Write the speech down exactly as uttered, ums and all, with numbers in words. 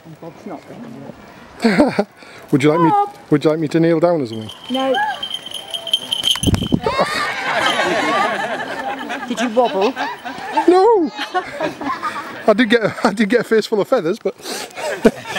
And Bob's not there. Would you like Bob. me? Would you like me to kneel down or something? No. Did you wobble? No. I did get. A, I did get a face full of feathers, but.